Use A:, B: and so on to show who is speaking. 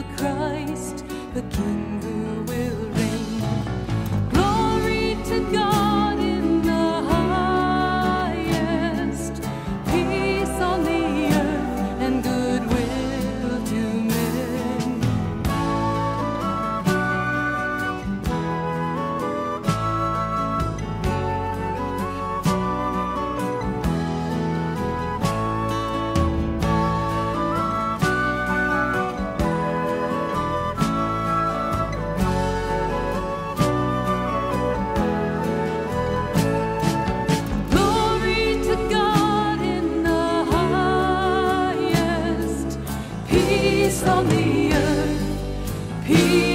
A: the Christ, the King who will reign. Glory to God in the highest, peace on the earth and goodwill to men. Glory to God in the highest, peace on the earth, peace